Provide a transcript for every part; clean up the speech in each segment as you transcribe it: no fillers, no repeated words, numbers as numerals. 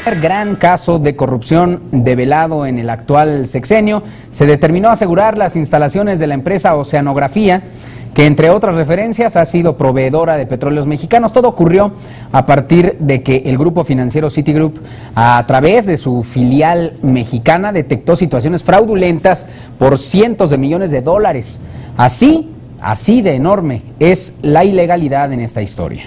Gran caso de corrupción develado en el actual sexenio. Se determinó asegurar las instalaciones de la empresa Oceanografía, que entre otras referencias ha sido proveedora de petróleos mexicanos. Todo ocurrió a partir de que el grupo financiero Citigroup, a través de su filial mexicana, detectó situaciones fraudulentas por cientos de millones de dólares. Así de enorme es la ilegalidad en esta historia.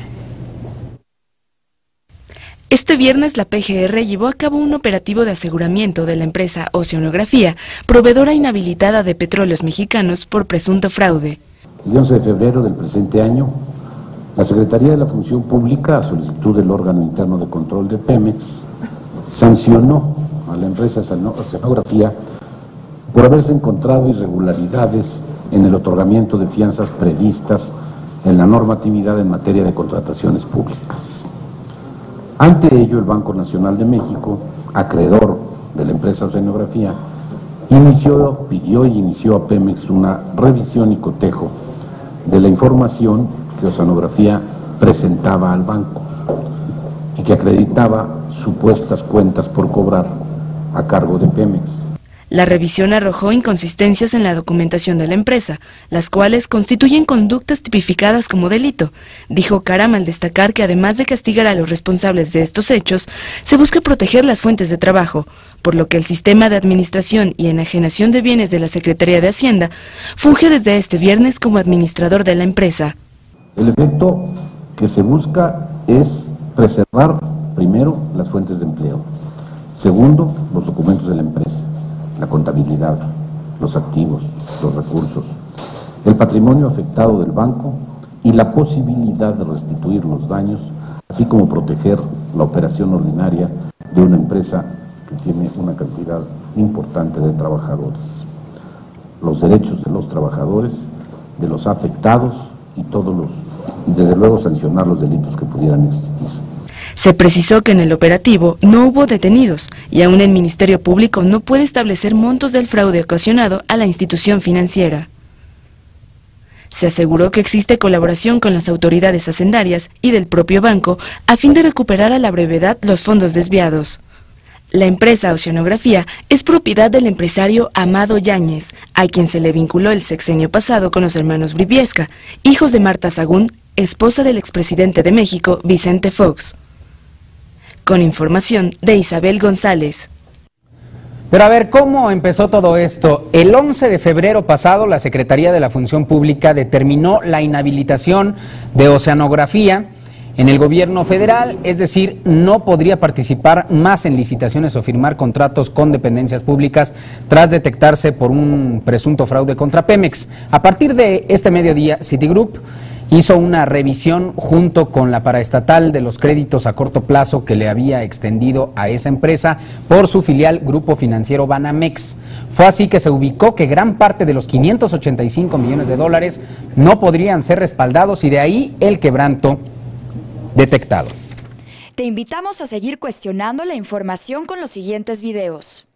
Este viernes la PGR llevó a cabo un operativo de aseguramiento de la empresa Oceanografía, proveedora inhabilitada de petróleos mexicanos por presunto fraude. El 11 de febrero del presente año, la Secretaría de la Función Pública, a solicitud del órgano interno de control de Pemex, sancionó a la empresa Oceanografía por haberse encontrado irregularidades en el otorgamiento de fianzas previstas en la normatividad en materia de contrataciones públicas. Ante ello, el Banco Nacional de México, acreedor de la empresa Oceanografía, pidió y inició a Pemex una revisión y cotejo de la información que Oceanografía presentaba al banco y que acreditaba supuestas cuentas por cobrar a cargo de Pemex. La revisión arrojó inconsistencias en la documentación de la empresa, las cuales constituyen conductas tipificadas como delito, dijo Caram al destacar que además de castigar a los responsables de estos hechos, se busca proteger las fuentes de trabajo, por lo que el sistema de administración y enajenación de bienes de la Secretaría de Hacienda funge desde este viernes como administrador de la empresa. El efecto que se busca es preservar, primero, las fuentes de empleo, segundo, los documentos de la empresa, la contabilidad, los activos, los recursos, el patrimonio afectado del banco y la posibilidad de restituir los daños, así como proteger la operación ordinaria de una empresa que tiene una cantidad importante de trabajadores, los derechos de los trabajadores, de los afectados y desde luego sancionar los delitos que pudieran existir. Se precisó que en el operativo no hubo detenidos y aún el Ministerio Público no puede establecer montos del fraude ocasionado a la institución financiera. Se aseguró que existe colaboración con las autoridades hacendarias y del propio banco a fin de recuperar a la brevedad los fondos desviados. La empresa Oceanografía es propiedad del empresario Amado Yáñez, a quien se le vinculó el sexenio pasado con los hermanos Briviesca, hijos de Marta Sagún, esposa del expresidente de México, Vicente Fox. Con información de Isabel González. Pero a ver, ¿cómo empezó todo esto? El 11 de febrero pasado, la Secretaría de la Función Pública determinó la inhabilitación de Oceanografía en el gobierno federal, es decir, no podría participar más en licitaciones o firmar contratos con dependencias públicas tras detectarse por un presunto fraude contra Pemex. A partir de este mediodía, Citigroup hizo una revisión junto con la paraestatal de los créditos a corto plazo que le había extendido a esa empresa por su filial Grupo Financiero Banamex. Fue así que se ubicó que gran parte de los 585 millones de dólares no podrían ser respaldados y de ahí el quebranto detectado. Te invitamos a seguir cuestionando la información con los siguientes videos.